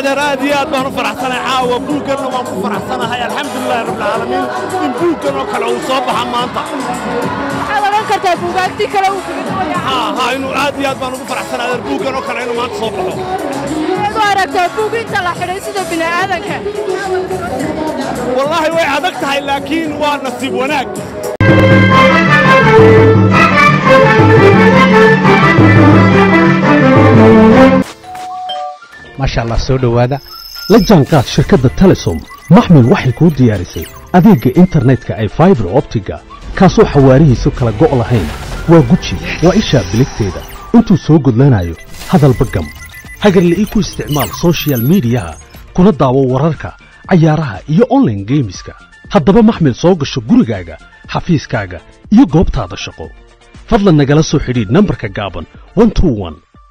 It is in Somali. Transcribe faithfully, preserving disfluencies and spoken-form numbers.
هذا راديات بانو فرحسنا عاوة بوكرنا وانو فرحسنا هاي الحمد لله رب العالمين إن بوكرنا وكالعو صباح مانتا هذا ما كرت بوكاكتي كلا وكذا ها ها إنه راديات بانو فرحسنا هذا بوكرنا وكالعو مانتا صباحه هذا ركتب بوك أنت لا حريص ده بنا هذاك والله وي عدكت هاي لكن ونصيب وناك ما شاء الله سو دhowaada la jaanqaad shirkadda Telesom maxmil waxay ku diyaarisay adeegga internetka ay fiber optiga kaasoo xawaarihiisu kala go' lahayn waa guji waa isha biligteeda intuu soo gudlanayo hadalba gam hagarla ii ku isticmaal social media kuna daawo wararka ciyaaraha iyo online gameska haddaba maxmil soo gasho gurigaaga xafiiskaaga iyo goobtaada shaqo fadlan nagala soo xidhiidh nambarka gaaban one two one